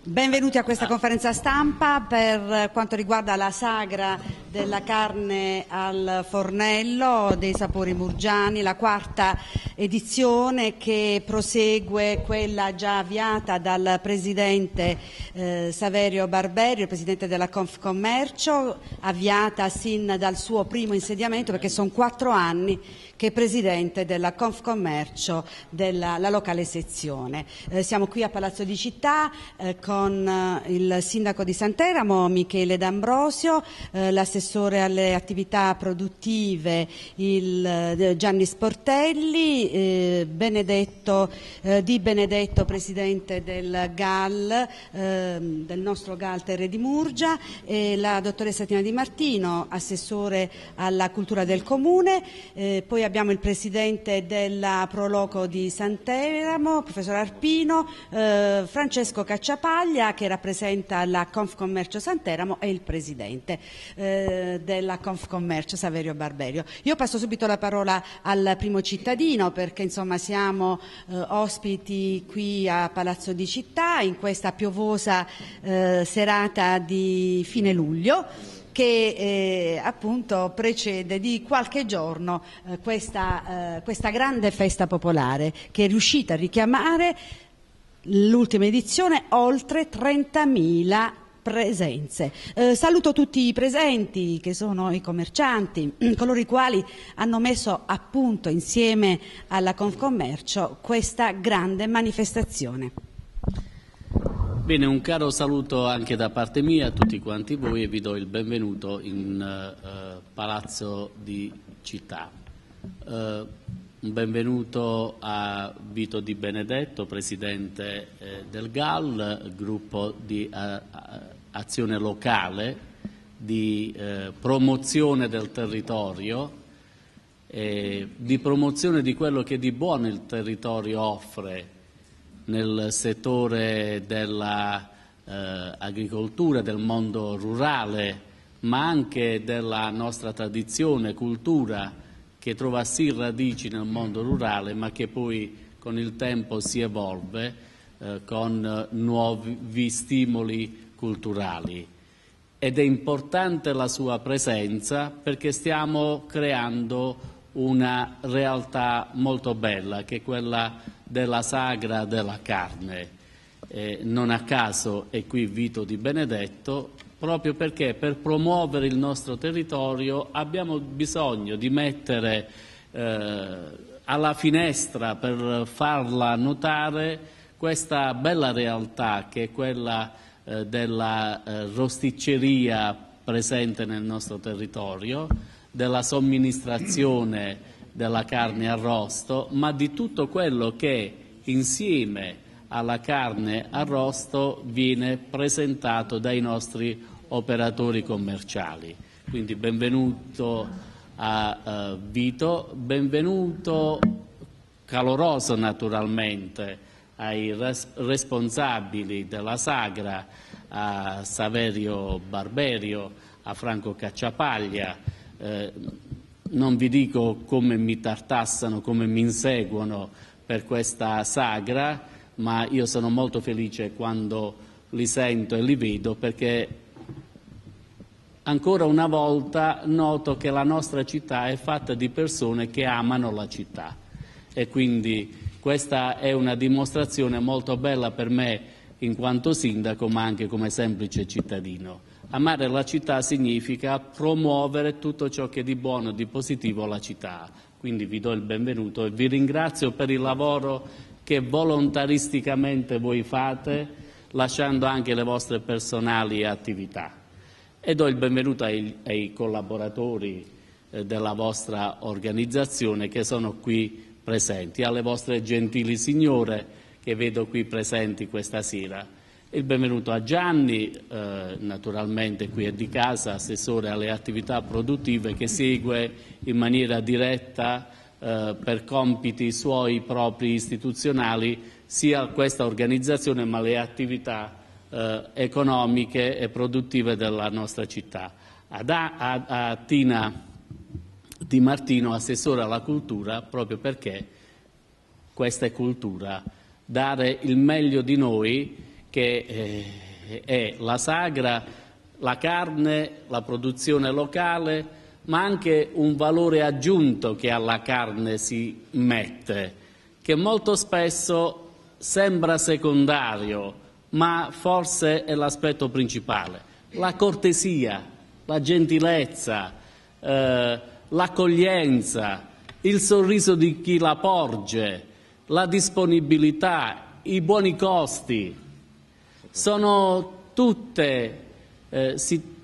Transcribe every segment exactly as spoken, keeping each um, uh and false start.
Benvenuti a questa conferenza stampa per quanto riguarda la sagra della carne al fornello dei sapori murgiani, la quarta edizione che prosegue quella già avviata dal Presidente eh, Saverio Barberio, il Presidente della Confcommercio, avviata sin dal suo primo insediamento, perché sono quattro anni che è Presidente della Confcommercio della la locale sezione. Eh, siamo qui a Palazzo di Città eh, con eh, il Sindaco di Santeramo, Michele D'Ambrosio, eh, l'assessore alle attività produttive il, eh, Gianni Sportelli, eh, Benedetto, eh, Di Benedetto, Presidente del G A L, eh, del nostro G A L Terre di Murgia, e la dottoressa Tina Di Martino, assessore alla cultura del Comune. Eh, poi abbiamo il Presidente della Proloco di Santeramo, Professor Arpino, eh, Francesco Cacciapaglia, che rappresenta la Confcommercio Santeramo, e il Presidente eh, della Confcommercio Saverio Barberio. Io passo subito la parola al primo cittadino, perché insomma siamo eh, ospiti qui a Palazzo di Città in questa piovosa eh, serata di fine luglio, che eh, appunto precede di qualche giorno eh, questa, eh, questa grande festa popolare che è riuscita a richiamare l'ultima edizione oltre trentamila presenze. Eh, saluto tutti i presenti, che sono i commercianti, coloro i quali hanno messo a punto insieme alla Confcommercio questa grande manifestazione. Bene, un caro saluto anche da parte mia a tutti quanti voi e vi do il benvenuto in uh, Palazzo di Città. Uh, un benvenuto a Vito Di Benedetto, Presidente eh, del G A L, gruppo di uh, azione locale, di uh, promozione del territorio, eh, di promozione di quello che di buono il territorio offre nel settore dell'agricoltura, eh, del mondo rurale, ma anche della nostra tradizione, cultura, che trova sì radici nel mondo rurale, ma che poi con il tempo si evolve eh, con nuovi stimoli culturali. Ed è importante la sua presenza perché stiamo creando una realtà molto bella, che è quella della sagra della carne. Eh, non a caso è qui Vito Di Benedetto, proprio perché per promuovere il nostro territorio abbiamo bisogno di mettere eh, alla finestra, per farla notare, questa bella realtà che è quella eh, della eh, rosticceria presente nel nostro territorio, della somministrazione della carne arrosto, ma di tutto quello che insieme alla carne arrosto viene presentato dai nostri operatori commerciali. Quindi benvenuto a uh, Vito, benvenuto caloroso naturalmente ai res responsabili della sagra, a Saverio Barberio, a Franco Cacciapaglia. Eh, non vi dico come mi tartassano, come mi inseguono per questa sagra, ma io sono molto felice quando li sento e li vedo, perché ancora una volta noto che la nostra città è fatta di persone che amano la città, e quindi questa è una dimostrazione molto bella per me in quanto sindaco, ma anche come semplice cittadino. Amare la città significa promuovere tutto ciò che di buono e di positivo la città ha. Quindi vi do il benvenuto e vi ringrazio per il lavoro che volontaristicamente voi fate, lasciando anche le vostre personali attività. E do il benvenuto ai, ai collaboratori eh, della vostra organizzazione che sono qui presenti, alle vostre gentili signore che vedo qui presenti questa sera. Il benvenuto a Gianni, eh, naturalmente qui è di casa, assessore alle attività produttive, che segue in maniera diretta eh, per compiti suoi propri istituzionali sia questa organizzazione ma le attività eh, economiche e produttive della nostra città. Ad a, a, a Tina Di Martino, assessore alla cultura, proprio perché questa è cultura, dare il meglio di noi che eh, è la sagra, la carne, la produzione locale, ma anche un valore aggiunto che alla carne si mette, che molto spesso sembra secondario, ma forse è l'aspetto principale: la cortesia, la gentilezza, eh, l'accoglienza, il sorriso di chi la porge, la disponibilità, i buoni costi. Sono tutte eh,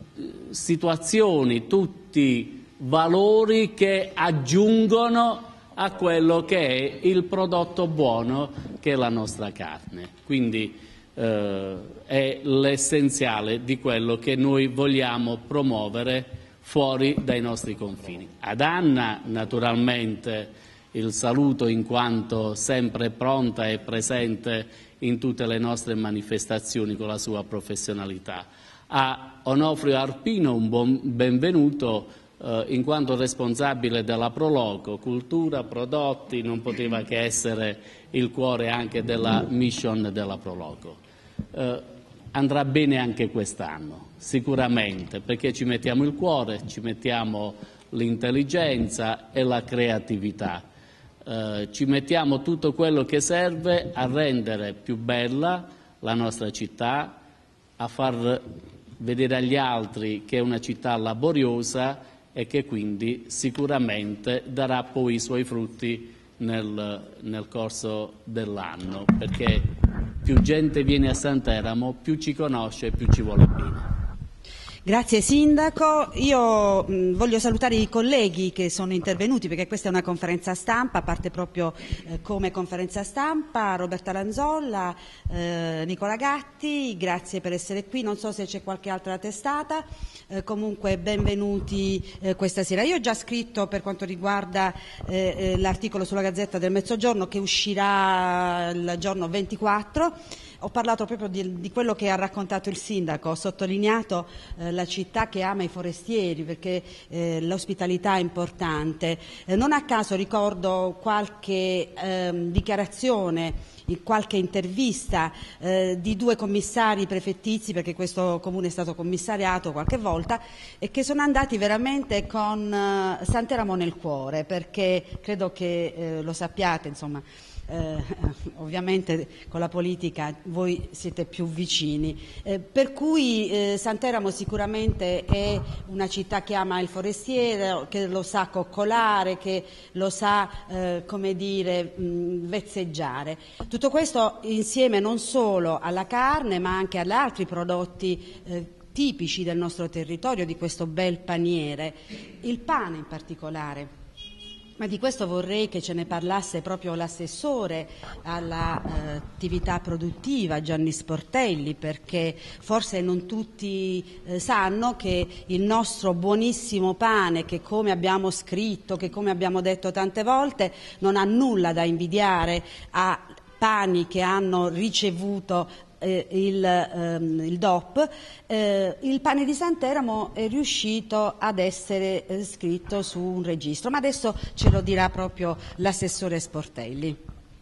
situazioni, tutti valori che aggiungono a quello che è il prodotto buono che è la nostra carne. Quindi eh, è l'essenziale di quello che noi vogliamo promuovere fuori dai nostri confini. Ad Anna naturalmente il saluto, in quanto sempre pronta e presente in tutte le nostre manifestazioni con la sua professionalità. A Onofrio Arpino un buon benvenuto, eh, in quanto responsabile della Proloco, cultura, prodotti, non poteva che essere il cuore anche della mission della Proloco. Eh, andrà bene anche quest'anno, sicuramente, perché ci mettiamo il cuore, ci mettiamo l'intelligenza e la creatività. Eh, ci mettiamo tutto quello che serve a rendere più bella la nostra città, a far vedere agli altri che è una città laboriosa e che quindi sicuramente darà poi i suoi frutti nel, nel corso dell'anno, perché più gente viene a Santeramo, più ci conosce e più ci vuole bene. Grazie Sindaco, io mh, voglio salutare i colleghi che sono intervenuti, perché questa è una conferenza stampa, parte proprio eh, come conferenza stampa. Roberta Lanzolla, eh, Nicola Gatti, grazie per essere qui, non so se c'è qualche altra testata, eh, comunque benvenuti eh, questa sera. Io ho già scritto per quanto riguarda eh, eh, l'articolo sulla Gazzetta del Mezzogiorno che uscirà il giorno ventiquattro. Ho parlato proprio di, di quello che ha raccontato il Sindaco, ho sottolineato eh, la città che ama i forestieri, perché eh, l'ospitalità è importante. Eh, non a caso ricordo qualche eh, dichiarazione, qualche intervista eh, di due commissari prefettizi, perché questo comune è stato commissariato qualche volta, e che sono andati veramente con eh, Santeramo nel cuore, perché credo che eh, lo sappiate, insomma. Eh, ovviamente con la politica voi siete più vicini, eh, per cui eh, Santeramo sicuramente è una città che ama il forestiere, che lo sa coccolare, che lo sa eh, come dire mh, vezzeggiare. Tutto questo insieme non solo alla carne ma anche agli altri prodotti eh, tipici del nostro territorio, di questo bel paniere, il pane in particolare. Ma di questo vorrei che ce ne parlasse proprio l'assessore all'attività eh, produttiva, Gianni Sportelli, perché forse non tutti eh, sanno che il nostro buonissimo pane, che come abbiamo scritto, che come abbiamo detto tante volte, non ha nulla da invidiare a pani che hanno ricevuto Eh, il, ehm, il D O P, eh, il pane di Santeramo è riuscito ad essere eh, scritto su un registro, ma adesso ce lo dirà proprio l'assessore Sportelli.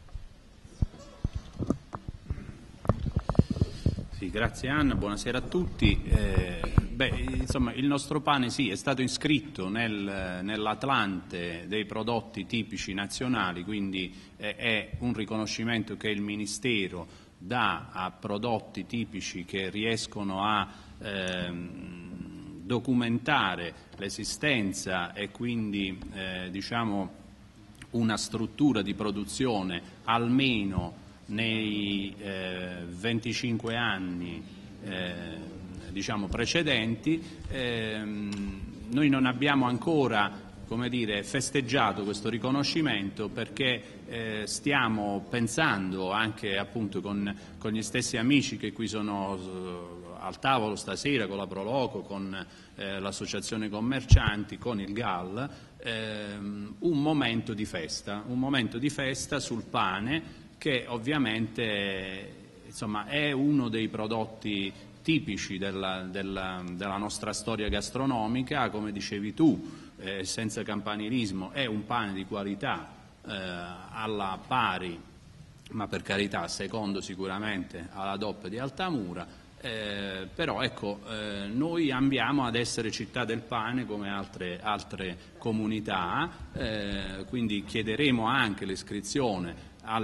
Sì, grazie Anna, buonasera a tutti. Eh, beh, insomma, il nostro pane sì, è stato iscritto nel, nell'Atlante dei prodotti tipici nazionali, quindi eh, è un riconoscimento che il Ministero dà a prodotti tipici che riescono a ehm, documentare l'esistenza e quindi eh, diciamo una struttura di produzione almeno nei eh, venticinque anni eh, diciamo precedenti. Ehm, noi non abbiamo ancora, come dire, festeggiato questo riconoscimento perché eh, stiamo pensando anche appunto con, con gli stessi amici che qui sono uh, al tavolo stasera, con la Proloco, con eh, l'associazione commercianti, con il G A L, ehm, un momento di festa, un momento di festa sul pane che ovviamente insomma, è uno dei prodotti tipici della, della, della nostra storia gastronomica, come dicevi tu. Eh, senza campanilismo, è un pane di qualità eh, alla pari ma per carità secondo sicuramente alla D O P di Altamura, eh, però ecco, eh, noi ambiamo ad essere città del pane come altre, altre comunità, eh, quindi chiederemo anche l'iscrizione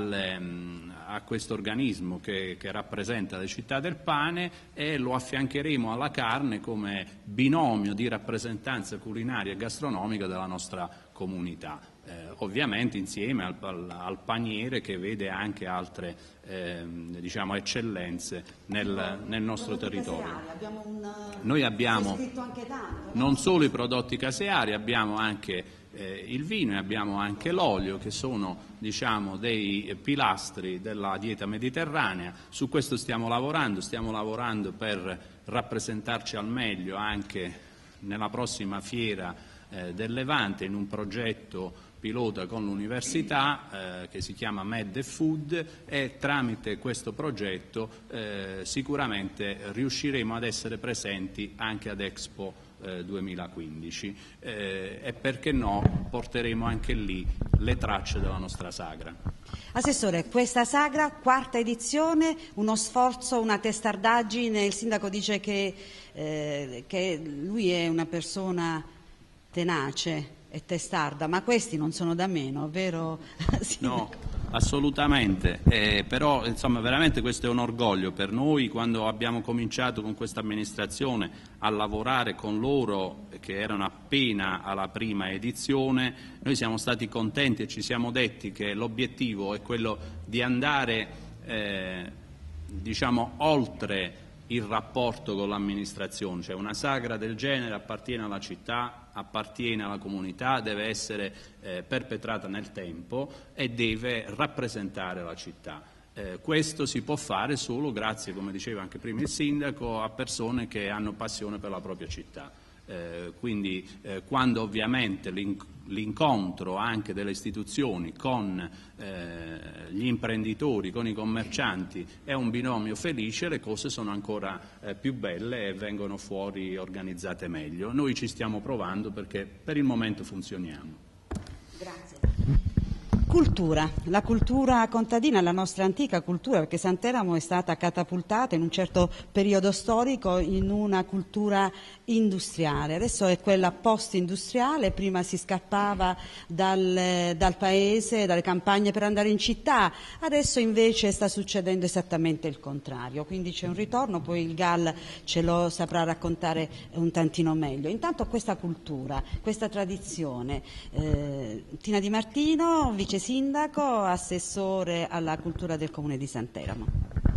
al, a questo organismo che, che rappresenta le città del pane e lo affiancheremo alla carne come binomio di rappresentanza culinaria e gastronomica della nostra comunità. Eh, ovviamente insieme al, al, al paniere che vede anche altre eh, diciamo eccellenze nel, nel nostro territorio. Abbiamo un, Noi abbiamo anche tanto, no? non solo i prodotti caseari, abbiamo anche eh, il vino e abbiamo anche l'olio, che sono diciamo dei pilastri della dieta mediterranea. Su questo stiamo lavorando, stiamo lavorando per rappresentarci al meglio anche nella prossima fiera eh, del Levante in un progetto pilota con l'università eh, che si chiama Med e Food, e tramite questo progetto eh, sicuramente riusciremo ad essere presenti anche ad Expo eh, duemilaquindici eh, e perché no porteremo anche lì le tracce della nostra sagra. Assessore, questa sagra, quarta edizione, uno sforzo, una testardaggine, il sindaco dice che, eh, che lui è una persona tenace e testarda, ma questi non sono da meno, vero? No, assolutamente, eh, però insomma veramente questo è un orgoglio per noi. Quando abbiamo cominciato con questa amministrazione a lavorare con loro, che erano appena alla prima edizione, noi siamo stati contenti e ci siamo detti che l'obiettivo è quello di andare eh, diciamo oltre il rapporto con l'amministrazione, cioè una sagra del genere appartiene alla città, appartiene alla comunità, deve essere eh, perpetrata nel tempo e deve rappresentare la città. Eh, questo si può fare solo grazie, come diceva anche prima il sindaco, a persone che hanno passione per la propria città. Eh, quindi eh, quando ovviamente l'incontro anche delle istituzioni con eh, gli imprenditori, con i commercianti è un binomio felice, le cose sono ancora eh, più belle e vengono fuori organizzate meglio. Noi ci stiamo provando perché per il momento funzioniamo. Grazie. Cultura, la cultura contadina, la nostra antica cultura, perché Santeramo è stata catapultata in un certo periodo storico in una cultura industriale, adesso è quella post-industriale, prima si scappava dal, dal paese, dalle campagne per andare in città, adesso invece sta succedendo esattamente il contrario, quindi c'è un ritorno, poi il Gal ce lo saprà raccontare un tantino meglio. Intanto questa cultura, questa tradizione, eh, Tina Di Martino, vice sindaco, assessore alla cultura del Comune di Santeramo.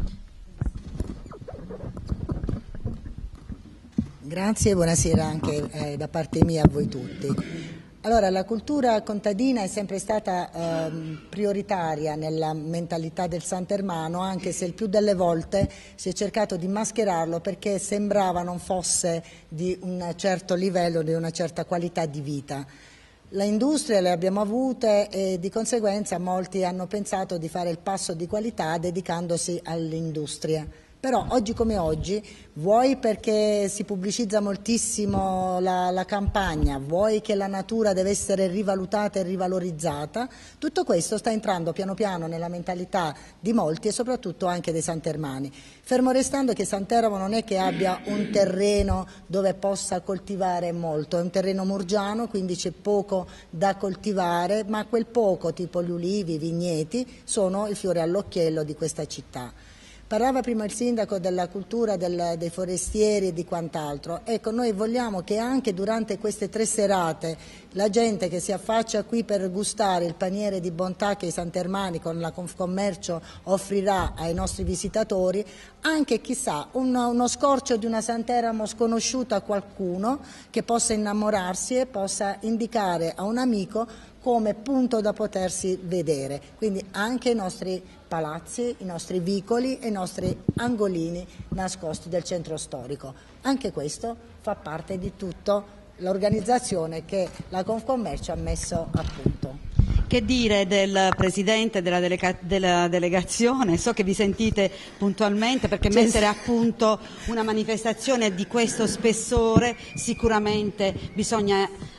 Grazie e buonasera anche eh, da parte mia a voi tutti. Allora, la cultura contadina è sempre stata eh, prioritaria nella mentalità del santermano, anche se il più delle volte si è cercato di mascherarlo perché sembrava non fosse di un certo livello, di una certa qualità di vita. Le industrie le abbiamo avute e di conseguenza molti hanno pensato di fare il passo di qualità dedicandosi all'industria. Però oggi come oggi, vuoi perché si pubblicizza moltissimo la, la campagna, vuoi che la natura deve essere rivalutata e rivalorizzata, tutto questo sta entrando piano piano nella mentalità di molti e soprattutto anche dei santermani. Fermo restando che Santeramo non è che abbia un terreno dove possa coltivare molto, è un terreno murgiano, quindi c'è poco da coltivare, ma quel poco, tipo gli ulivi, i vigneti, sono il fiore all'occhiello di questa città. Parlava prima il sindaco della cultura del, dei forestieri e di quant'altro. Ecco, noi vogliamo che anche durante queste tre serate la gente che si affaccia qui per gustare il paniere di bontà che i santermani con la Confcommercio offrirà ai nostri visitatori, anche chissà uno, uno scorcio di una Santeramo sconosciuta a qualcuno che possa innamorarsi e possa indicare a un amico come punto da potersi vedere, quindi anche i nostri palazzi, i nostri vicoli e i nostri angolini nascosti del centro storico. Anche questo fa parte di tutta l'organizzazione che la Confcommercio ha messo a punto. Che dire del Presidente della, delega della delegazione? So che vi sentite puntualmente perché mettere a punto una manifestazione di questo spessore sicuramente bisogna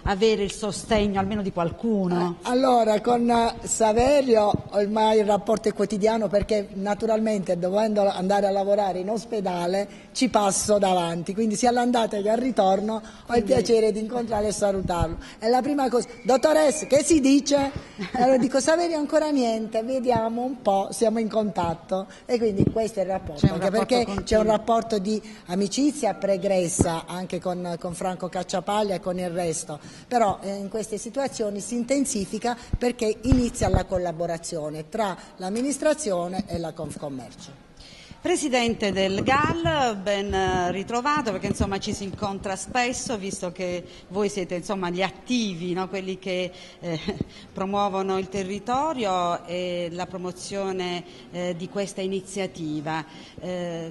avere il sostegno almeno di qualcuno? Eh, allora, con Saverio ormai il rapporto è quotidiano, perché naturalmente dovendo andare a lavorare in ospedale ci passo davanti, quindi sia all'andata che al ritorno ho il piacere di incontrarlo e salutarlo. È la prima cosa. Dottoressa, che si dice? Allora dico: Saverio ancora niente, vediamo un po', siamo in contatto, e quindi questo è il rapporto, c'è anche rapporto perché continuo. C'è un rapporto di amicizia pregressa anche con, con Franco Cacciapaglia e con il resto, però eh, in queste situazioni si intensifica perché inizia la collaborazione tra l'amministrazione e la Confcommercio. Presidente del G A L, ben ritrovato, perché insomma ci si incontra spesso, visto che voi siete insomma gli attivi, no? Quelli che eh, promuovono il territorio e la promozione eh, di questa iniziativa. Eh,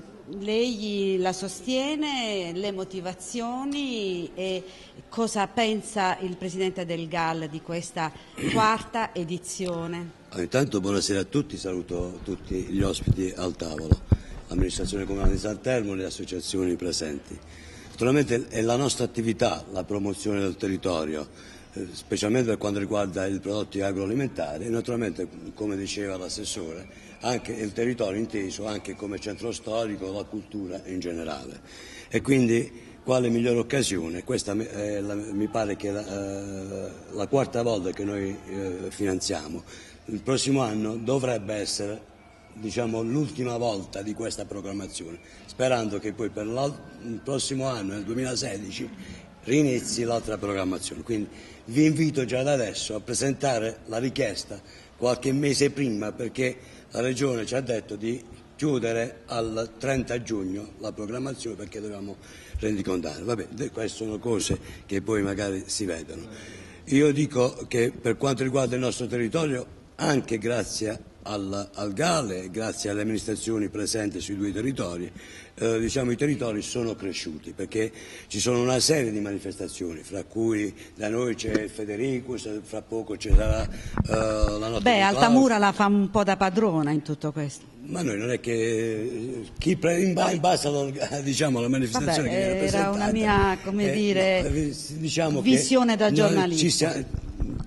lei la sostiene, le motivazioni e cosa pensa il Presidente del G A L di questa quarta edizione? Ah, intanto buonasera a tutti, saluto tutti gli ospiti al tavolo, l'amministrazione comunale di San Telmo e le associazioni presenti. Naturalmente è la nostra attività la promozione del territorio, eh, specialmente per quanto riguarda i prodotti agroalimentari e naturalmente, come diceva l'assessore, anche il territorio inteso anche come centro storico, la cultura in generale. E quindi quale migliore occasione? Questa è la, mi pare che è la, eh, la quarta volta che noi eh, finanziamo. Il prossimo anno dovrebbe essere, diciamo, l'ultima volta di questa programmazione, sperando che poi per il prossimo anno, nel duemilasedici, rinizi l'altra programmazione. Quindi vi invito già da adesso a presentare la richiesta qualche mese prima, perché la Regione ci ha detto di chiudere al trenta giugno la programmazione, perché dobbiamo rendicontare. Vabbè, queste sono cose che poi magari si vedono. Io dico che per quanto riguarda il nostro territorio, anche grazie al, al G A L e grazie alle amministrazioni presenti sui due territori, eh, diciamo, i territori sono cresciuti, perché ci sono una serie di manifestazioni, fra cui da noi c'è Federico, fra poco ci sarà eh, la notte Beh, di Altamura la fa un po' da padrona in tutto questo. Ma noi non è che chi pre, in, in base alla, diciamo, alla manifestazione Vabbè, che viene presentata, era una mia, come eh, dire, no, diciamo visione che da giornalista. Ci sia,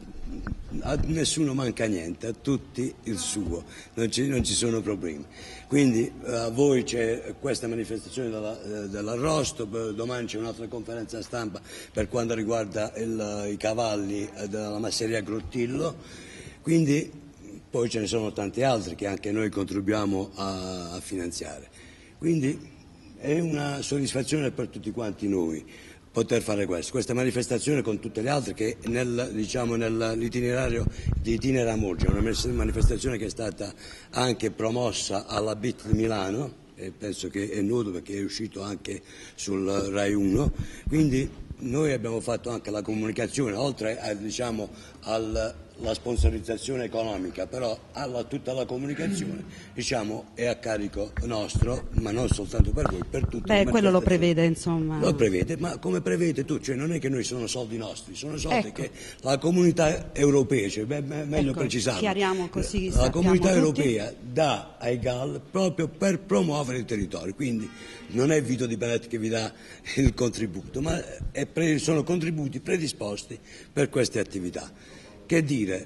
a nessuno manca niente, a tutti il suo, non ci, non ci sono problemi. Quindi a voi c'è questa manifestazione della, dell'arrosto, domani c'è un'altra conferenza stampa per quanto riguarda il, i cavalli della masseria Grottillo, quindi poi ce ne sono tanti altri che anche noi contribuiamo a, a finanziare. Quindi è una soddisfazione per tutti quanti noi poter fare questo, questa manifestazione con tutte le altre che nel, diciamo, nell'itinerario di Itinera Murgia, una manifestazione che è stata anche promossa alla B I T di Milano, e penso che è noto perché è uscito anche sul Rai uno, quindi noi abbiamo fatto anche la comunicazione, oltre a, diciamo, al la sponsorizzazione economica, però alla, tutta la comunicazione, diciamo, è a carico nostro, ma non soltanto per voi, per tutti. Beh, quello lo prevede, insomma. Lo prevede, ma come prevede tu, cioè non è che noi sono soldi nostri, sono soldi ecco. che la comunità europea, cioè, beh, meglio ecco, precisarlo, chiariamo così la comunità tutti. europea dà ai G A L proprio per promuovere il territorio, quindi non è Vito Di Benetti che vi dà il contributo, ma è pre, sono contributi predisposti per queste attività. Che dire?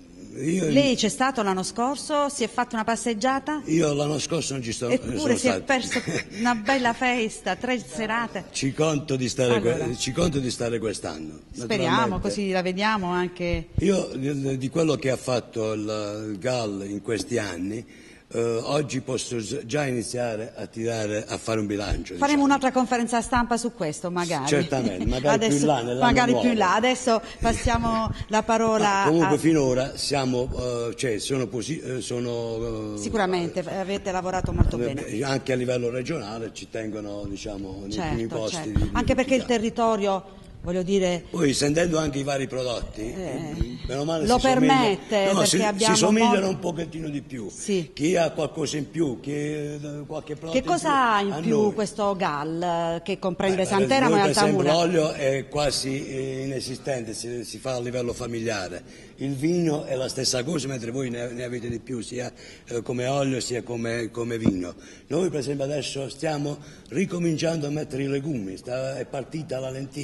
Io, Lei c'è stato l'anno scorso? Si è fatto una passeggiata? Io l'anno scorso non ci sto, Eppure sono si stato. è perso una bella festa, tre serate. Ci conto di stare, allora. ci conto di stare quest'anno. Speriamo, così la vediamo anche. Io di quello che ha fatto il G A L in questi anni, Uh, oggi posso già iniziare a tirare, a fare un bilancio. Faremo diciamo. un'altra conferenza stampa su questo, magari. Certamente, magari Adesso, più in là, magari nuovo. più in là. Adesso passiamo la parola. Ma comunque a... finora siamo, uh, cioè, sono, posi- sono uh, sicuramente uh, avete lavorato molto uh, bene. Anche a livello regionale ci tengono, diciamo, nei certo, primi posti. Certo. Di, di anche perché il territorio, voglio dire, poi sentendo anche i vari prodotti, eh, meno male lo si permette, no, perché si, abbiamo si somigliano molto... un pochettino di più. Sì. Chi ha qualcosa in più, chi qualche prodotto che cosa ha in più noi. Questo G A L che comprende eh, Santeramo noi, e per esempio, Altamura? l'olio è quasi inesistente, si, si fa a livello familiare. Il vino è la stessa cosa, mentre voi ne, ne avete di più, sia eh, come olio sia come, come vino. Noi per esempio adesso stiamo ricominciando a mettere i legumi, sta, è partita la lenticchia,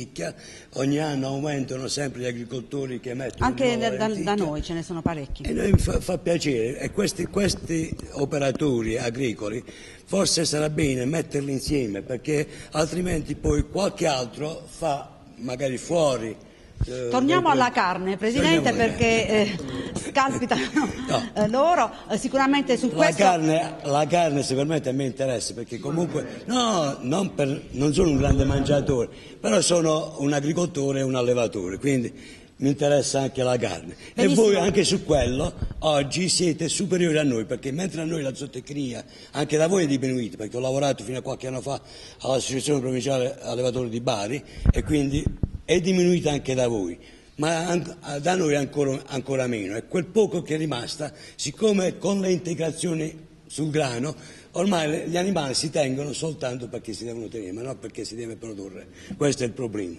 ogni anno aumentano sempre gli agricoltori che mettono anche nuova da, lenticchia. da noi ce ne sono parecchi. E noi fa, fa piacere, e questi, questi operatori agricoli forse sarà bene metterli insieme, perché altrimenti poi qualche altro fa magari fuori. Eh, Torniamo alla carne, Presidente, perché eh, scalpitano no. eh, loro, eh, sicuramente su la questo... Carne, la carne sicuramente a me interessa, perché comunque no, non, per, non sono un grande mangiatore, però sono un agricoltore e un allevatore, quindi mi interessa anche la carne. Benissimo. E voi anche su quello oggi siete superiori a noi, perché mentre a noi la zootecnia anche da voi è diminuita, perché ho lavorato fino a qualche anno fa all'Associazione Provinciale Allevatori di Bari e quindi è diminuita anche da voi, ma da noi ancora, ancora meno, e quel poco che è rimasta, siccome con le integrazioni sul grano ormai gli animali si tengono soltanto perché si devono tenere, ma non perché si deve produrre, questo è il problema.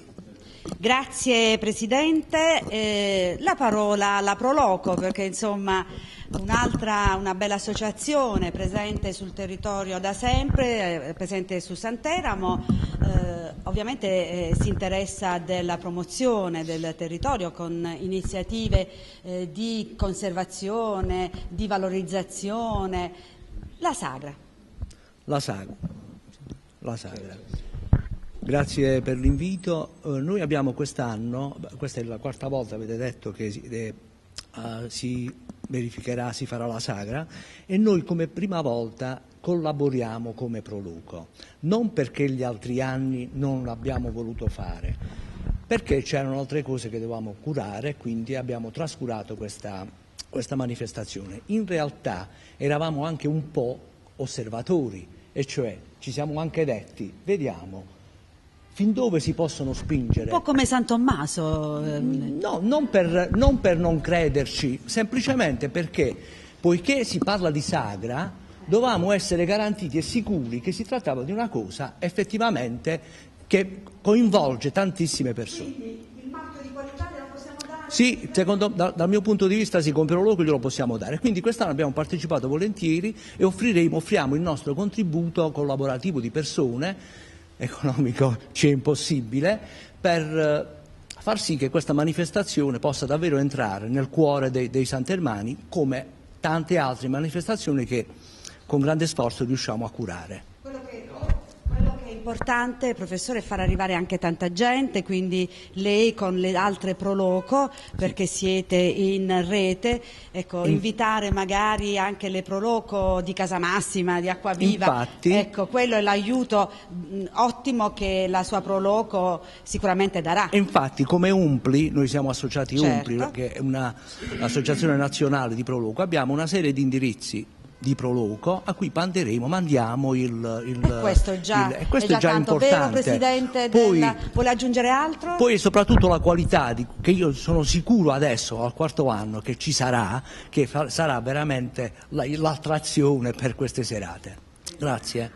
Grazie Presidente, eh, la parola alla Proloco, perché insomma un'altra, una bella associazione presente sul territorio da sempre, eh, presente su Santeramo, eh, ovviamente eh, si interessa della promozione del territorio con iniziative eh, di conservazione, di valorizzazione. La Sagra. La Sagra. La Sagra. Grazie per l'invito. Uh, noi abbiamo quest'anno, questa è la quarta volta, avete detto, che si, eh, uh, si verificherà, si farà la Sagra, e noi come prima volta collaboriamo come Proluco, non perché gli altri anni non l'abbiamo voluto fare, perché c'erano altre cose che dovevamo curare, quindi abbiamo trascurato questa, questa manifestazione. In realtà eravamo anche un po' osservatori, e cioè ci siamo anche detti, vediamo fin dove si possono spingere. Un po' come San Tommaso. No, non per, non per non crederci, semplicemente perché, poiché si parla di Sagra, dovevamo essere garantiti e sicuri che si trattava di una cosa effettivamente che coinvolge tantissime persone. Quindi il marchio di qualità lo possiamo dare? Sì, secondo, da, dal mio punto di vista sì, con Proloco glielo possiamo dare. Quindi quest'anno abbiamo partecipato volentieri e offriremo, offriamo il nostro contributo collaborativo di persone, economico ci è impossibile, per far sì che questa manifestazione possa davvero entrare nel cuore dei, dei santermani, come tante altre manifestazioni che con grande sforzo riusciamo a curare. Quello che, quello che è importante, professore, è far arrivare anche tanta gente, quindi lei con le altre Proloco, perché siete in rete, ecco, in... invitare magari anche le Proloco di Casamassima, di Acquaviva, Infatti, ecco, quello è l'aiuto ottimo che la sua Proloco sicuramente darà. Infatti, come Umpli, noi siamo associati Certo. Umpli, che è un'associazione nazionale di Proloco, abbiamo una serie di indirizzi di Proloco a cui manderemo, mandiamo il, il E questo è già, il, e questo è già, è già tanto importante. vero, Presidente. Poi, della, vuole aggiungere altro? Poi soprattutto la qualità, di, che io sono sicuro adesso al quarto anno che ci sarà, che fa, sarà veramente la, l'attrazione per queste serate. Grazie.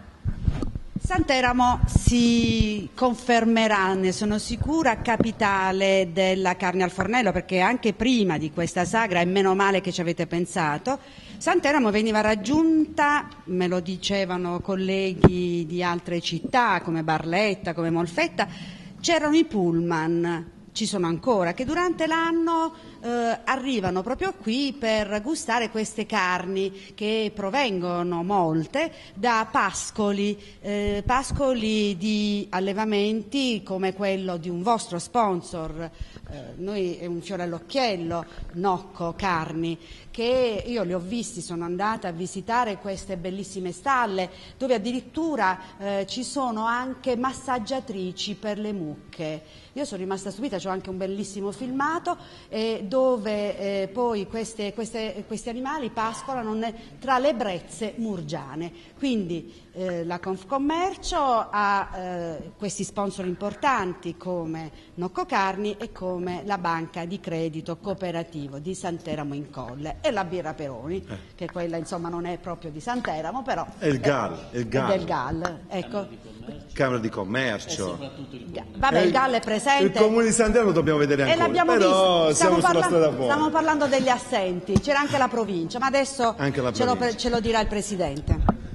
Santeramo si confermerà, ne sono sicura, capitale della carne al fornello, perché anche prima di questa Sagra, e meno male che ci avete pensato, Santeramo veniva raggiunta, me lo dicevano colleghi di altre città come Barletta, come Molfetta, c'erano i pullman, ci sono ancora, che durante l'anno eh, arrivano proprio qui per gustare queste carni che provengono molte da pascoli, eh, pascoli di allevamenti come quello di un vostro sponsor, eh, noi è un fiore all'occhiello, Nocco Carni, che io li ho visti, sono andata a visitare queste bellissime stalle dove addirittura eh, ci sono anche massaggiatrici per le mucche. Io sono rimasta stupita, c'ho anche un bellissimo filmato eh, dove eh, poi queste, queste, questi animali pascolano ne, tra le brezze murgiane. Quindi eh, la Confcommercio ha eh, questi sponsor importanti come Nocco Carni e come la banca di credito cooperativo di Santeramo in Colle e la Birra Peroni, eh. che quella insomma non è proprio di Santeramo, però è il G A L, è il G A L. È del G A L, ecco. Camera di Commercio. Vabbè, il G A L è presente. Il Comune di Santeramo lo dobbiamo vedere ancora. E l'abbiamo però visto. siamo Stiamo sulla parlando, strada buona. stiamo parlando degli assenti, c'era anche la provincia, ma adesso Anche la ce, lo, provincia. ce lo dirà il Presidente.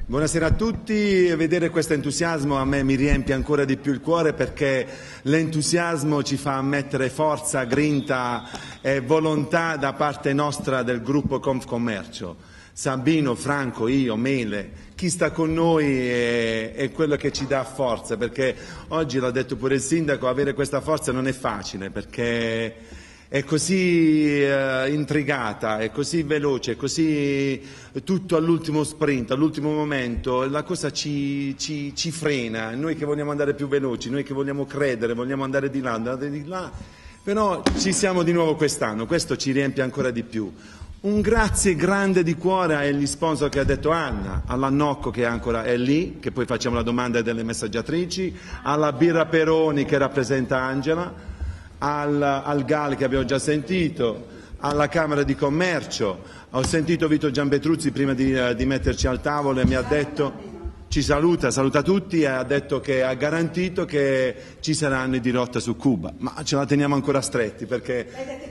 Buonasera a tutti, vedere questo entusiasmo a me mi riempie ancora di più il cuore, perché l'entusiasmo ci fa mettere forza, grinta e volontà da parte nostra del gruppo Confcommercio. Sabino, Franco, io, Mele, chi sta con noi è, è quello che ci dà forza, perché oggi l'ha detto pure il sindaco, avere questa forza non è facile, perché è così eh, intrigata, è così veloce, è così tutto all'ultimo sprint, all'ultimo momento, la cosa ci, ci, ci frena, noi che vogliamo andare più veloci, noi che vogliamo credere, vogliamo andare di là, andare di là, però ci siamo di nuovo quest'anno, questo ci riempie ancora di più. Un grazie grande di cuore agli sponsor che ha detto Anna, alla Nocco che ancora è lì, che poi facciamo la domanda delle messaggiatrici, alla Birra Peroni che rappresenta Angela, Al, al G A L che abbiamo già sentito, alla Camera di Commercio. Ho sentito Vito Giampetruzzi prima di, uh, di metterci al tavolo e mi ha detto, ci saluta, saluta tutti, e ha detto che ha garantito che ci saranno i di rotta su Cuba, ma ce la teniamo ancora stretti perché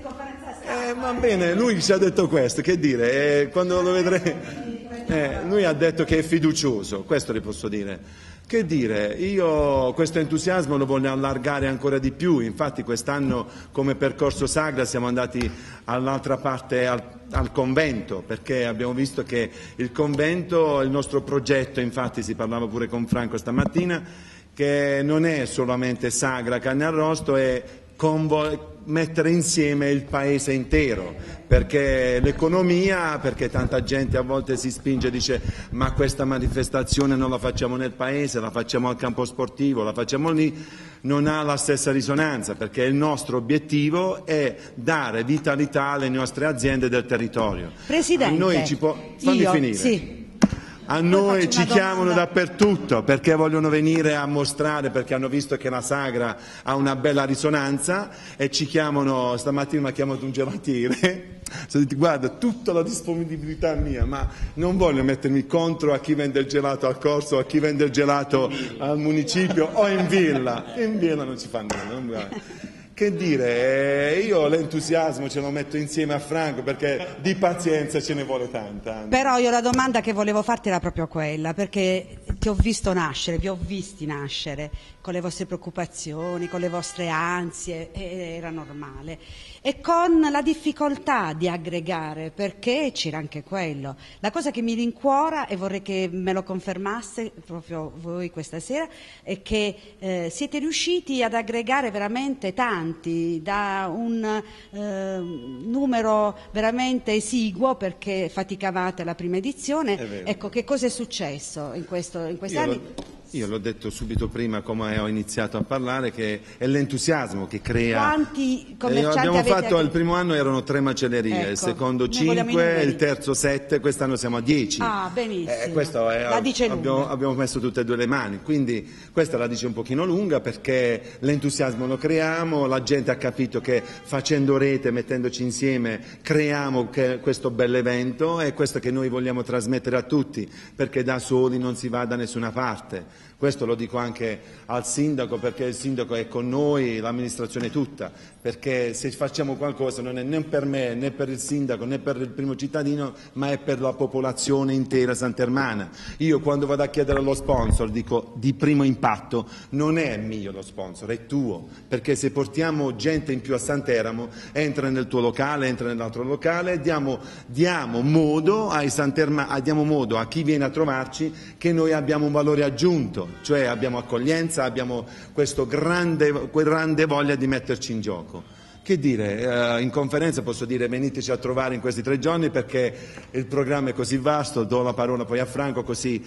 eh, va bene, lui ci ha detto questo, che dire, eh, quando lo vedremo eh, lui ha detto che è fiducioso, questo le posso dire. Che dire, io questo entusiasmo lo voglio allargare ancora di più, infatti quest'anno come percorso Sagra siamo andati all'altra parte, al, al convento, perché abbiamo visto che il convento, il nostro progetto, infatti si parlava pure con Franco stamattina, che non è solamente Sagra, carne arrosto, è convo- mettere insieme il paese intero, perché l'economia, perché tanta gente a volte si spinge e dice ma questa manifestazione non la facciamo nel paese, la facciamo al campo sportivo, la facciamo lì, non ha la stessa risonanza, perché il nostro obiettivo è dare vitalità alle nostre aziende del territorio. Presidente, a noi ci può... Fammi io, finire. Sì. A noi ci chiamano dappertutto perché vogliono venire a mostrare, perché hanno visto che la Sagra ha una bella risonanza e ci chiamano, stamattina mi ha chiamato un gelatiere, ho detto guarda tutta la disponibilità mia, ma non voglio mettermi contro a chi vende il gelato al corso, a chi vende il gelato al municipio o in villa, in villa non ci fa nulla. Che dire, io l'entusiasmo ce lo metto insieme a Franco perché di pazienza ce ne vuole tanta. Però io la domanda che volevo farti era proprio quella, perché ti ho visto nascere, vi ho visti nascere con le vostre preoccupazioni, con le vostre ansie, era normale. E con la difficoltà di aggregare, perché c'era anche quello. La cosa che mi rincuora, e vorrei che me lo confermasse proprio voi questa sera, è che eh, siete riusciti ad aggregare veramente tanti, da un eh, numero veramente esiguo, perché faticavate la prima edizione. Ecco, che cosa è successo in, questo, in questi Io anni? Lo... Io l'ho detto subito prima, come ho iniziato a parlare, che è l'entusiasmo che crea. Quanti commercianti eh, abbiamo avete fatto il primo anno erano tre macellerie, ecco, il secondo cinque, il terzo sette, quest'anno siamo a dieci. Ah, benissimo. Eh, questo è, la dice abbiamo, lunga. abbiamo messo tutte e due le mani, quindi questa la dice un pochino lunga perché l'entusiasmo lo creiamo, la gente ha capito che facendo rete, mettendoci insieme, creiamo che, questo bell'evento, e questo che noi vogliamo trasmettere a tutti, perché da soli non si va da nessuna parte. Questo lo dico anche al sindaco, perché il sindaco è con noi, l'amministrazione tutta, perché se facciamo qualcosa non è né per me né per il sindaco né per il primo cittadino, ma è per la popolazione intera santermana. Io quando vado a chiedere allo sponsor dico di primo impatto, non è mio lo sponsor, è tuo, perché se portiamo gente in più a Santeramo entra nel tuo locale, entra nell'altro locale, diamo, diamo, modo ai Santerma, diamo modo a chi viene a trovarci che noi abbiamo un valore aggiunto, cioè abbiamo accoglienza, abbiamo questo grande, grande voglia di metterci in gioco. Che dire, eh, in conferenza posso dire veniteci a trovare in questi tre giorni perché il programma è così vasto, do la parola poi a Franco così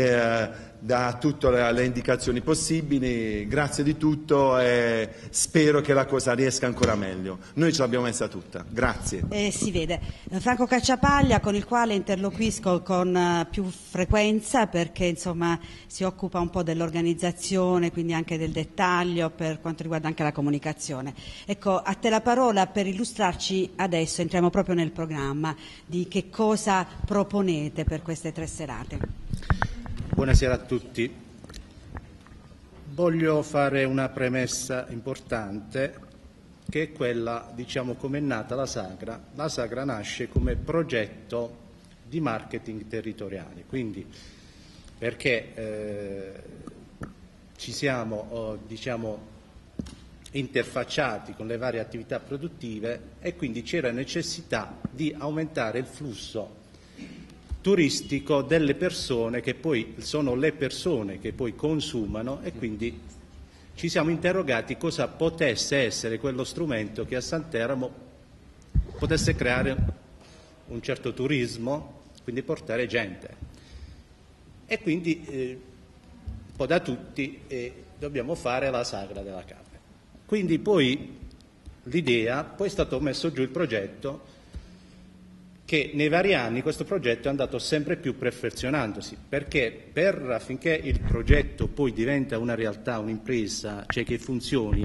de, dà tutte le, le indicazioni possibili, grazie di tutto e spero che la cosa riesca ancora meglio. Noi ce l'abbiamo messa tutta, grazie. Eh, si vede. Franco Cacciapaglia, con il quale interloquisco con uh, più frequenza perché insomma si occupa un po' dell'organizzazione, quindi anche del dettaglio per quanto riguarda anche la comunicazione. Ecco, a te la parola per illustrarci adesso, entriamo proprio nel programma, di che cosa proponete per queste tre serate. Buonasera a tutti. Voglio fare una premessa importante che è quella, diciamo, come è nata la Sagra. La Sagra nasce come progetto di marketing territoriale, quindi perché eh, ci siamo oh, diciamo, interfacciati con le varie attività produttive e quindi c'era necessità di aumentare il flusso turistico delle persone, che poi sono le persone che poi consumano, e quindi ci siamo interrogati cosa potesse essere quello strumento che a Santeramo potesse creare un certo turismo, quindi portare gente. E quindi eh, un po' da tutti eh, dobbiamo fare la sagra della carne. Quindi poi l'idea, poi è stato messo giù il progetto, che nei vari anni questo progetto è andato sempre più perfezionandosi, perché per, affinché il progetto poi diventa una realtà, un'impresa, cioè che funzioni,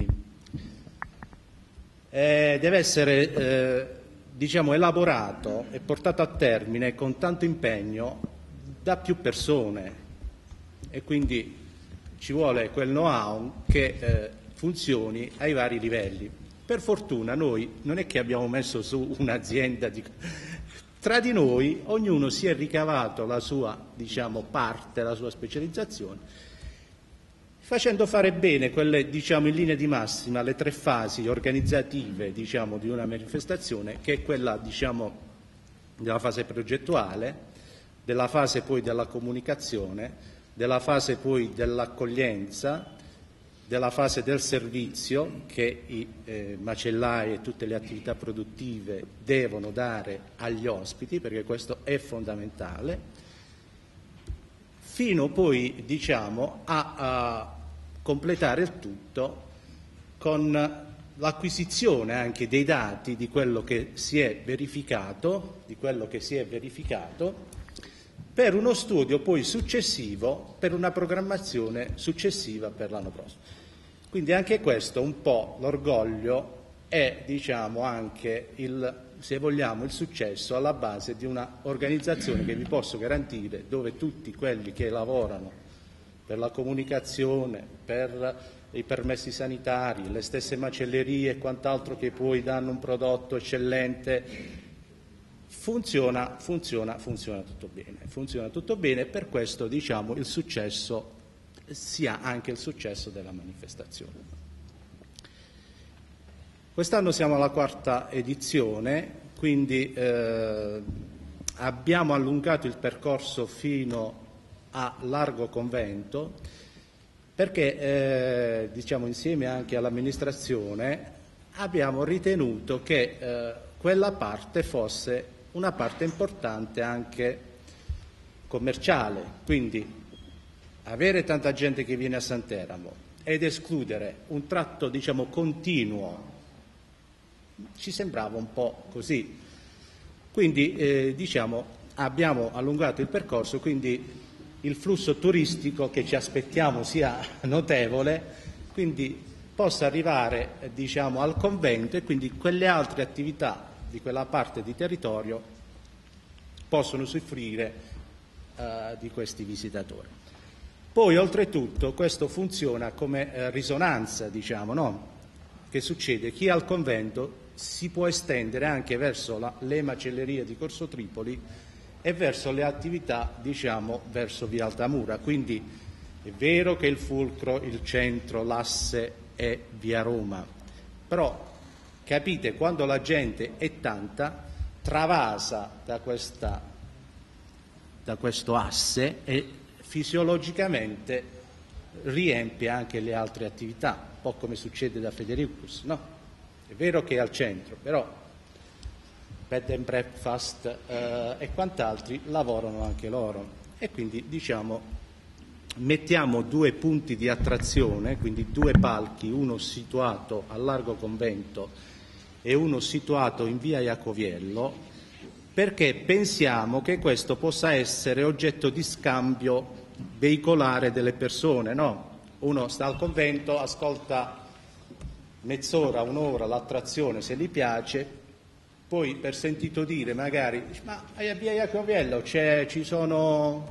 eh, deve essere eh, diciamo, elaborato e portato a termine con tanto impegno da più persone, e quindi ci vuole quel know-how che eh, funzioni ai vari livelli. Per fortuna noi non è che abbiamo messo su un'azienda di... Tra di noi ognuno si è ricavato la sua, diciamo, parte, la sua specializzazione, facendo fare bene quelle, diciamo, in linea di massima, le tre fasi organizzative, diciamo, di una manifestazione, che è quella, diciamo, della fase progettuale, della fase poi della comunicazione, della fase poi dell'accoglienza, della fase del servizio che i eh, macellai e tutte le attività produttive devono dare agli ospiti, perché questo è fondamentale, fino poi, diciamo, a, a completare il tutto con l'acquisizione anche dei dati di quello che si è verificato, di quello che si è verificato, per uno studio poi successivo, per una programmazione successiva per l'anno prossimo. Quindi anche questo un po' l'orgoglio è, diciamo, anche il, se vogliamo, il successo alla base di una organizzazione che vi posso garantire, dove tutti quelli che lavorano per la comunicazione, per i permessi sanitari, le stesse macellerie e quant'altro che poi danno un prodotto eccellente, funziona, funziona, funziona tutto bene, funziona tutto bene, per questo, diciamo, il successo sia anche il successo della manifestazione. Quest'anno siamo alla quarta edizione, quindi eh, abbiamo allungato il percorso fino a Largo Convento, perché eh, diciamo, insieme anche all'amministrazione abbiamo ritenuto che eh, quella parte fosse una parte importante anche commerciale, quindi avere tanta gente che viene a Santeramo ed escludere un tratto, diciamo, continuo ci sembrava un po' così. Quindi eh, diciamo, abbiamo allungato il percorso, quindi il flusso turistico che ci aspettiamo sia notevole, quindi possa arrivare, diciamo, al convento, e quindi quelle altre attività di quella parte di territorio possono usufruire eh, di questi visitatori. Poi oltretutto questo funziona come eh, risonanza, diciamo, no? Che succede? Chi ha il convento si può estendere anche verso la, le macellerie di Corso Tripoli e verso le attività, diciamo, verso via Altamura. Quindi è vero che il fulcro, il centro, l'asse è via Roma, però capite, quando la gente è tanta, travasa da, questa, da questo asse e fisiologicamente riempie anche le altre attività, un po' come succede da Federicus, no? È vero che è al centro, però bed and breakfast eh, e quant'altri lavorano anche loro, e quindi, diciamo, mettiamo due punti di attrazione, quindi due palchi, uno situato a Largo Convento e uno situato in via Iacoviello, perché pensiamo che questo possa essere oggetto di scambio veicolare delle persone, no? Uno sta al convento, ascolta mezz'ora, un'ora l'attrazione se gli piace, poi per sentito dire magari ma a via Iacoviello c'è, ci sono,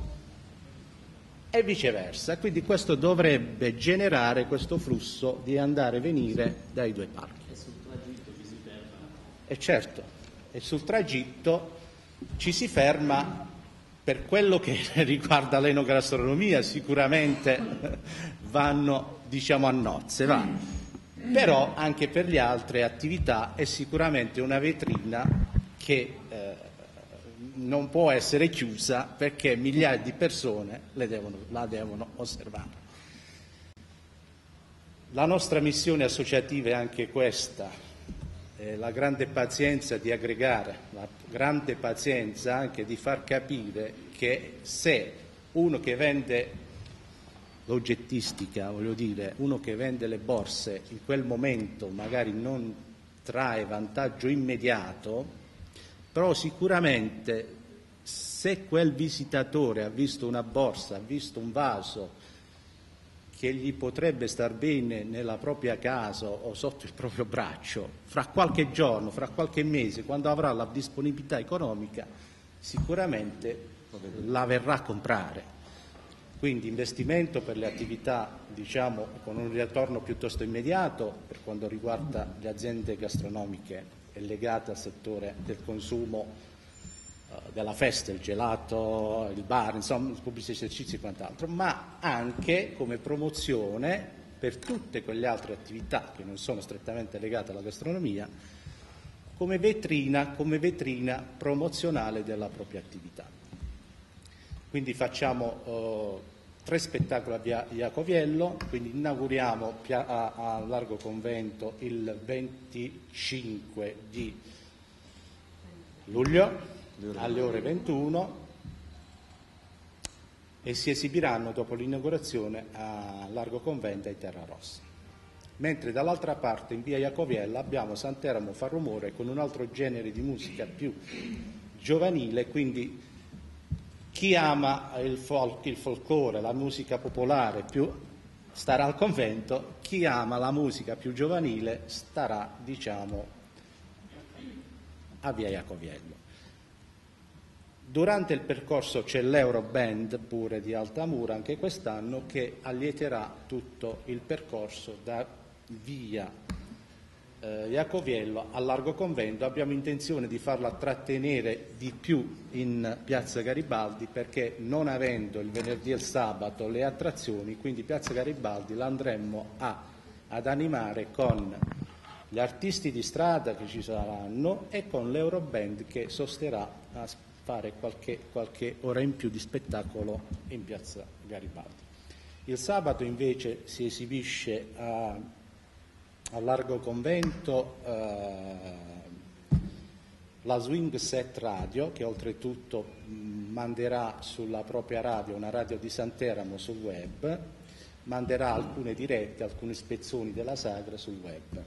e viceversa. Quindi questo dovrebbe generare questo flusso di andare e venire dai due parchi. E sul tragitto ci si ferma? E certo, e sul tragitto ci si ferma per quello che riguarda l'enogastronomia sicuramente vanno, diciamo, a nozze, va. Però anche per le altre attività è sicuramente una vetrina che eh, non può essere chiusa, perché migliaia di persone le devono, la devono osservare. La nostra missione associativa è anche questa, eh, la grande pazienza di aggregare, la grande pazienza anche di far capire che se uno che vende l'oggettistica, voglio dire, uno che vende le borse in quel momento magari non trae vantaggio immediato, però sicuramente se quel visitatore ha visto una borsa, ha visto un vaso che gli potrebbe star bene nella propria casa o sotto il proprio braccio, fra qualche giorno, fra qualche mese, quando avrà la disponibilità economica, sicuramente la verrà a comprare. Quindi investimento per le attività, diciamo, con un ritorno piuttosto immediato per quanto riguarda le aziende gastronomiche e legate al settore del consumo, uh, della festa, il gelato, il bar, insomma, i pubblici esercizi e quant'altro, ma anche come promozione per tutte quelle altre attività che non sono strettamente legate alla gastronomia, come vetrina, come vetrina promozionale della propria attività. Quindi facciamo uh, tre spettacoli a via Iacoviello, quindi inauguriamo a, a Largo Convento il venticinque di luglio alle ore ventuno e si esibiranno dopo l'inaugurazione a Largo Convento e Terra Rossa. Mentre dall'altra parte in via Iacoviello abbiamo Santeramo fa rumore con un altro genere di musica più giovanile, quindi chi ama il folk, il folklore, la musica popolare più starà al convento, chi ama la musica più giovanile starà, diciamo, a via Iacoviello. Durante il percorso c'è l'Euroband pure di Altamura anche quest'anno, che allieterà tutto il percorso da via Eh, Iacoviello a Largo Convento. Abbiamo intenzione di farla trattenere di più in Piazza Garibaldi, perché non avendo il venerdì e il sabato le attrazioni, quindi Piazza Garibaldi la andremmo a, ad animare con gli artisti di strada che ci saranno e con l'Euroband che sosterrà a fare qualche, qualche ora in più di spettacolo in Piazza Garibaldi. Il sabato invece si esibisce a a Largo Convento eh, la Swing Set Radio, che oltretutto mh, manderà sulla propria radio, una radio di Santeramo sul web, manderà alcune dirette, alcuni spezzoni della sagra sul web.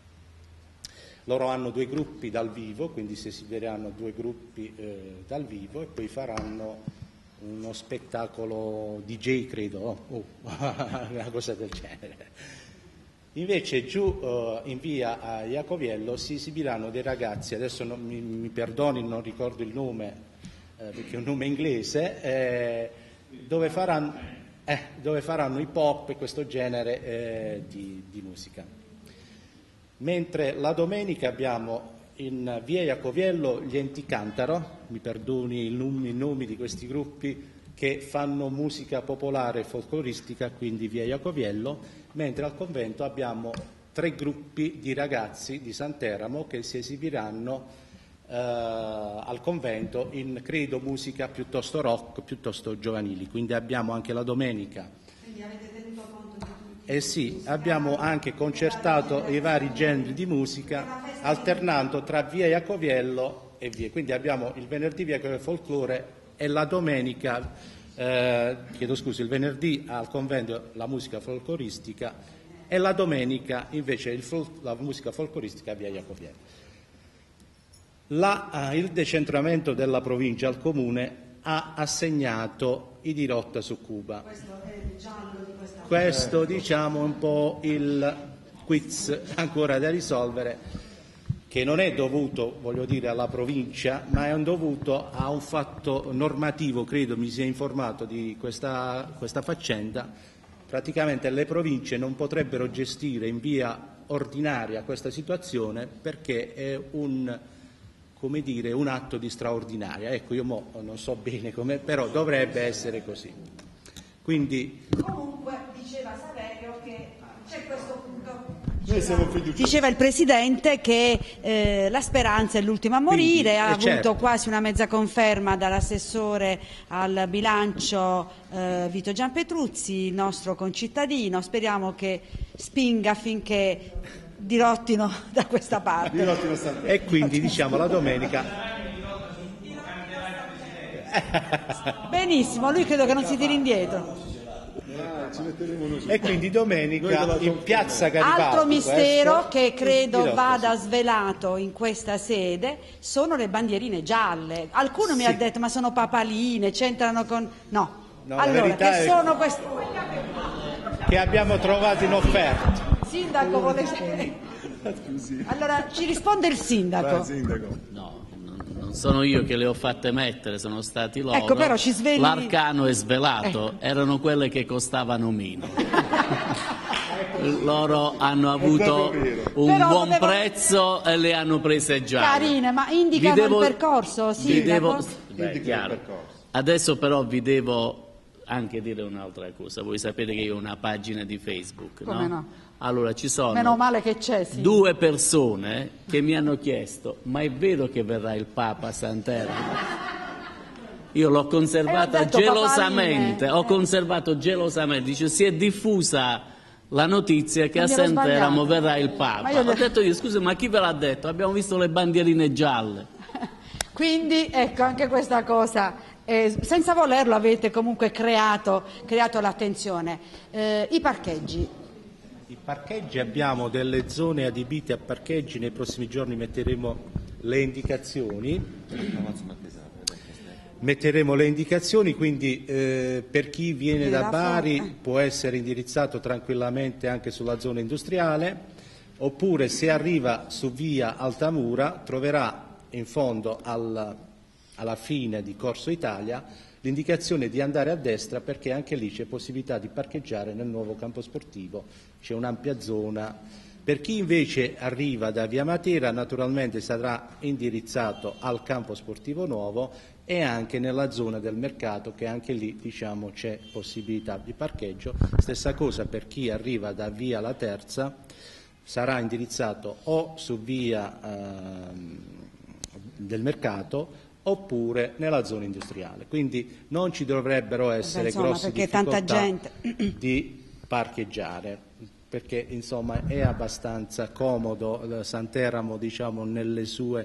Loro hanno due gruppi dal vivo, quindi si esibiranno due gruppi eh, dal vivo e poi faranno uno spettacolo D J, credo, oh, una cosa del genere. Invece giù uh, in via Iacoviello si esibiranno dei ragazzi, adesso non, mi, mi perdoni, non ricordo il nome eh, perché è un nome inglese, eh, dove, faranno, eh, dove faranno hip hop e questo genere eh, di, di musica. Mentre la domenica abbiamo in via Iacoviello gli Enti Cantaro, mi perdoni i nomi, i nomi di questi gruppi, che fanno musica popolare e folcloristica, quindi via Iacoviello, mentre al convento abbiamo tre gruppi di ragazzi di Santeramo che si esibiranno eh, al convento in, credo, musica piuttosto rock, piuttosto giovanili. Quindi abbiamo anche la domenica. Quindi avete tenuto conto di tutti? Eh sì, abbiamo anche concertato i vari generi di musica, alternando tra via Iacoviello e via. Quindi abbiamo il venerdì via Iacoviello folklore e la domenica, eh, chiedo scusa, il venerdì al convento la musica folcloristica e la domenica invece il fol- la musica folcloristica via Iacoviello. La, eh, il decentramento della provincia al comune ha assegnato i dirotta su Cuba. Questo è il giallo di questa. Questo, diciamo, un po' il quiz ancora da risolvere, che non è dovuto, voglio dire, alla provincia, ma è dovuto a un fatto normativo, credo mi sia informato di questa, questa faccenda. Praticamente le province non potrebbero gestire in via ordinaria questa situazione perché è un come dire, un atto di straordinaria. Ecco, io mo non so bene come, però dovrebbe essere così. Quindi comunque diceva Saverio che c'è questo punto. Noi siamo fiduciosi. Diceva il Presidente che eh, la speranza è l'ultima a morire, Quindi, ha eh, avuto certo. quasi una mezza conferma dall'assessore al bilancio eh, Vito Gianpetruzzi, il nostro concittadino. Speriamo che spinga affinché dirottino da questa parte. E quindi diciamo la domenica. Benissimo, lui credo che non si tiri indietro. E quindi domenica in piazza Garibaldi. Altro mistero questo, che credo dirò vada così. svelato in questa sede sono le bandierine gialle. Qualcuno mi Sì. ha detto ma sono papaline, c'entrano con... No, No, la allora verità che è- sono queste... Che abbiamo trovato in offerta. Sindaco vuole... Allora ci risponde il sindaco. Vai, sindaco. No, non- non sono io che le ho fatte mettere, sono stati loro. Ecco, però ci sveli- L'arcano è svelato, erano quelle che costavano meno. Loro hanno avuto un Però buon volevo- prezzo e le hanno prese già. Carine, ma indicano Vi devo- il percorso, vi sindaco? devo- beh, Indica il chiaro. percorso. Adesso però vi devo anche dire un'altra cosa. Voi sapete che io ho una pagina di Facebook, Come no? Allora ci sono Meno male che c'è, sì. due persone che mi hanno chiesto: ma è vero che verrà il Papa a Sant'Eramo? Io l'ho conservata E ho detto, gelosamente, papaline. ho conservato gelosamente. Dice, si è diffusa la notizia che Non a mi ero Sant'Eramo sbagliata. verrà il Ma Papa. io- Ho detto io, scusa, ma chi ve l'ha detto? Abbiamo visto le bandierine gialle. Quindi ecco anche questa cosa, eh, senza volerlo avete comunque creato, creato l'attenzione. Eh, I parcheggi, I parcheggi, abbiamo delle zone adibite a parcheggi, nei prossimi giorni metteremo le indicazioni. Metteremo le indicazioni, quindi eh, per chi viene da Bari può essere indirizzato tranquillamente anche sulla zona industriale, oppure se arriva su via Altamura troverà in fondo al, alla fine di Corso Italia l'indicazione di andare a destra, perché anche lì c'è possibilità di parcheggiare nel nuovo campo sportivo, c'è un'ampia zona. Per chi invece arriva da via Matera naturalmente sarà indirizzato al campo sportivo nuovo e anche nella zona del mercato, che anche lì diciamo c'è possibilità di parcheggio. Stessa cosa per chi arriva da via La Terza, sarà indirizzato o su via ehm, del mercato oppure nella zona industriale. Quindi non ci dovrebbero essere insomma, grosse perché difficoltà tanta gente. di parcheggiare, perché insomma è abbastanza comodo Sant'Eramo, diciamo, nelle sue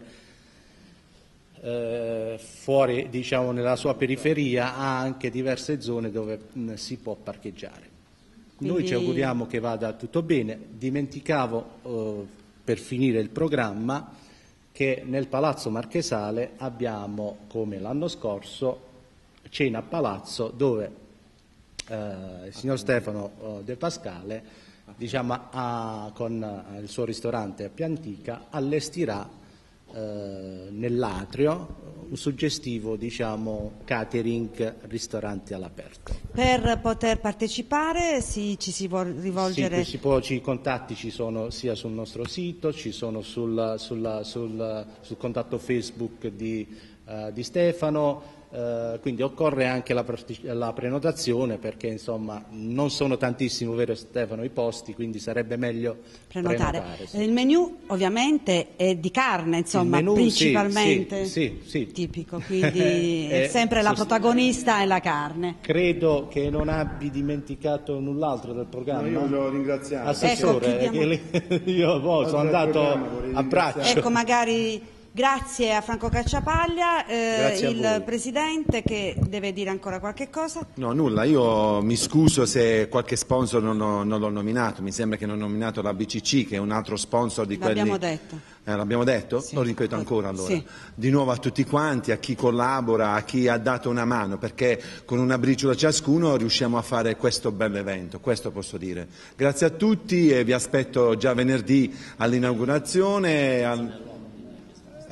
eh, fuori, diciamo, nella sua periferia ha anche diverse zone dove mh, si può parcheggiare. Noi Quindi- ci auguriamo che vada tutto bene. Dimenticavo eh, per finire il programma che nel Palazzo Marchesale abbiamo, come l'anno scorso, cena a palazzo dove eh, il signor Stefano eh, De Pascale, diciamo, ha, con eh, il suo ristorante a Piantica, allestirà eh, nell'atrio un suggestivo, diciamo, catering, ristoranti all'aperto. per poter partecipare si- ci si può rivolgere... Sì, si può, i contatti ci sono sia sul nostro sito, ci sono sul, sul, sul, sul contatto Facebook di, eh, di Stefano, eh, quindi occorre anche la, partic- la prenotazione, perché insomma non sono tantissimi, vero Stefano, i posti, quindi sarebbe meglio prenotare. prenotare, sì. Il menù ovviamente è di carne, insomma, Il menù, principalmente sì, sì, sì. tipico, quindi è È sempre la sost- protagonista è la carne. Credo che non abbia dimenticato null'altro del programma. No, io voglio ringraziare. Assessore, Ecco, chiudiamo. che lì- io boh, sono Oltre al andato programma, vorrei a braccio. Ecco, magari grazie a Franco Cacciapaglia, eh, Grazie a il voi. Presidente che deve dire ancora qualche cosa. No, nulla, io mi scuso se qualche sponsor non, ho- non l'ho nominato, mi sembra che non ho nominato la B C C, che è un altro sponsor di quelli... L'abbiamo detto. Eh, l'abbiamo detto? Sì. Lo ripeto ancora allora. Sì. Di nuovo a tutti quanti, a chi collabora, a chi ha dato una mano, perché con una briciola ciascuno riusciamo a fare questo bell'evento, questo posso dire. Grazie a tutti e vi aspetto già venerdì all'inaugurazione. Al...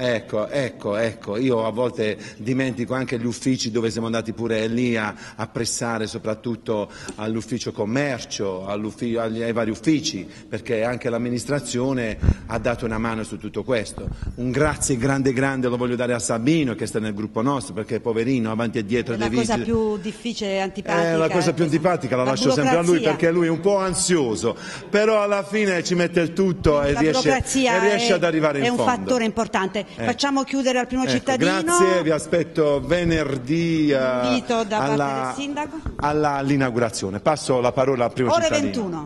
Ecco, ecco, ecco, io a volte dimentico anche gli uffici dove siamo andati pure lì a, a pressare, soprattutto all'ufficio commercio, agli, ai vari uffici, perché anche l'amministrazione ha dato una mano su tutto questo. Un grazie grande grande lo voglio dare a Sabino che sta nel gruppo nostro, perché poverino avanti e dietro. È la cosa più difficile e antipatica. Eh, la cosa più antipatica la, la lascio sempre a lui, perché lui è un po' ansioso, però alla fine ci mette il tutto e riesce, e riesce è, ad arrivare in fondo. È un fondo. fattore importante. Ecco. Facciamo chiudere al primo ecco, cittadino. Grazie, vi aspetto venerdì uh, Invito da alla, parte del sindaco. all'inaugurazione. Passo la parola al primo Ore cittadino.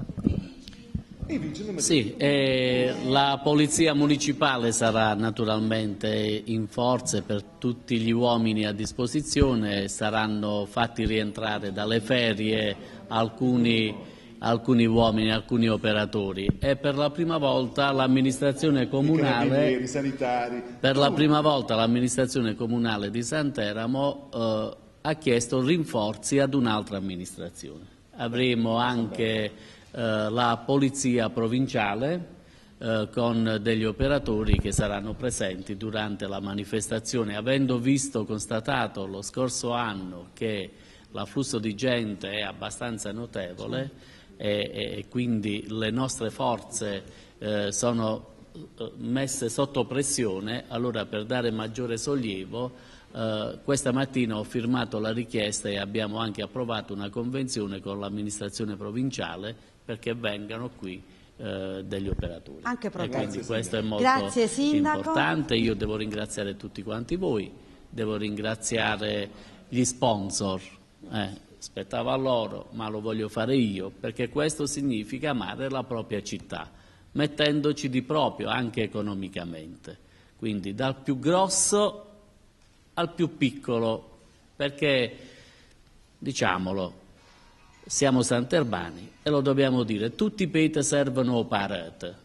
ventuno. Sì, eh, la Polizia Municipale sarà naturalmente in forze per tutti gli uomini a disposizione, saranno fatti rientrare dalle ferie alcuni alcuni uomini, alcuni operatori, e per la prima volta l'amministrazione comunale per la prima volta l'amministrazione comunale di Santeramo eh, ha chiesto rinforzi ad un'altra amministrazione. Avremo anche eh, la polizia provinciale eh, con degli operatori che saranno presenti durante la manifestazione, avendo visto, constatato lo scorso anno che l'afflusso di gente è abbastanza notevole. E, e quindi le nostre forze eh, sono messe sotto pressione. Allora, per dare maggiore sollievo, eh, questa mattina ho firmato la richiesta e abbiamo anche approvato una convenzione con l'amministrazione provinciale perché vengano qui eh, degli operatori. Anche e quindi questo è molto Grazie, importante. Io devo ringraziare tutti quanti voi, devo ringraziare gli sponsor. Eh, Spettava a loro, ma lo voglio fare io, perché questo significa amare la propria città, mettendoci di proprio anche economicamente. Quindi dal più grosso al più piccolo, perché, diciamolo, siamo santerbani e lo dobbiamo dire, tutti i peti servono parete.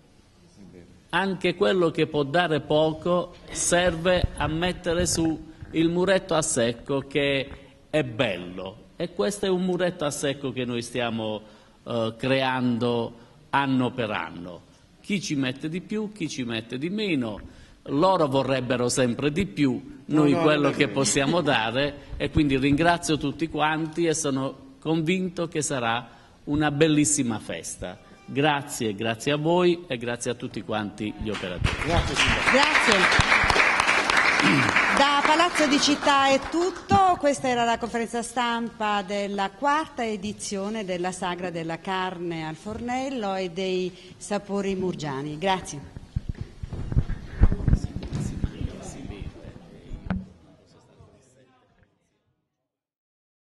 Anche quello che può dare poco serve a mettere su il muretto a secco che è bello. E questo è un muretto a secco che noi stiamo eh, creando anno per anno. Chi ci mette di più, chi ci mette di meno, loro vorrebbero sempre di più, noi no, no, quello che possiamo dare, e quindi ringrazio tutti quanti e sono convinto che sarà una bellissima festa. Grazie, grazie a voi e grazie a tutti quanti gli operatori. Grazie. Grazie. Da Palazzo di Città è tutto, questa era la conferenza stampa della quarta edizione della Sagra della Carne al Fornello e dei Sapori Murgiani. Grazie.